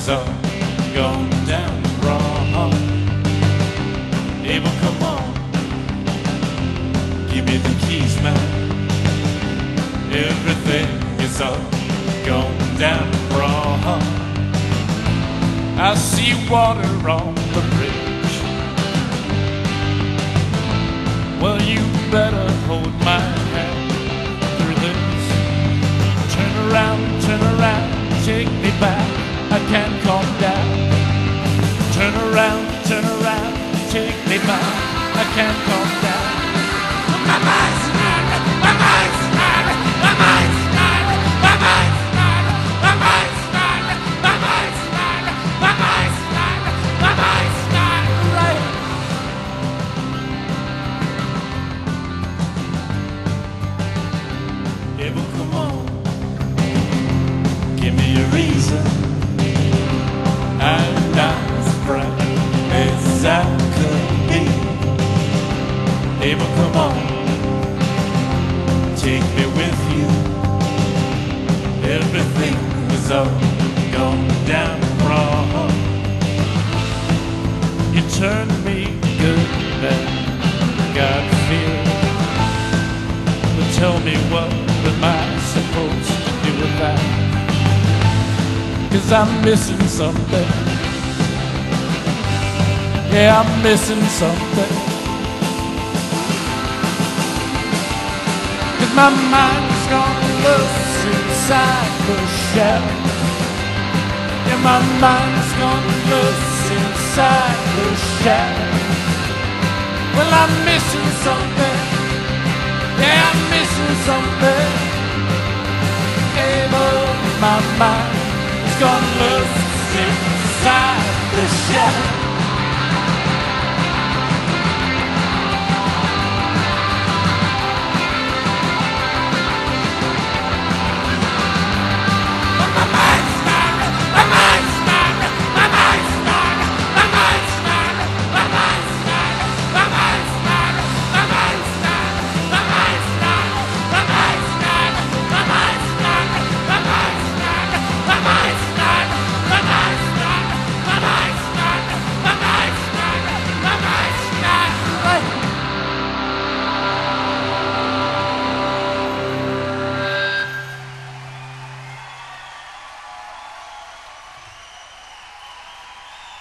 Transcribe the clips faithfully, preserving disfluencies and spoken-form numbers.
is all gone down wrong. Abel, come on, give me the keys, man. Everything is all gone down wrong. I see water on the bridge. Well, you better hold my hand through this. Turn around, turn around, take me back, I can't calm down. Turn around, turn around, take me back, I can't calm down. My mind's mad, my mind's mad, my mind's mad, my mind's mad, my mind's mad, my mind's mad, my mind's mad, my mind's mad, right. Abel, come on, give me a reason. And I'm as bright as I could be. Abel, come on, take me with you. Everything was all gone down wrong. You turned me good and got fear. But tell me, what am I supposed to do with that? 'Cause I'm missing something. Yeah, I'm missing something. 'Cause my mind's gone loose inside the shell. Yeah, my mind's gone loose inside the shell. Well, I'm missing something. Yeah, I'm missing something. Abel, my mind has gone loose inside the shell.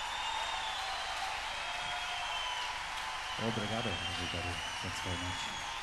Obrigado, everybody. Thanks very much.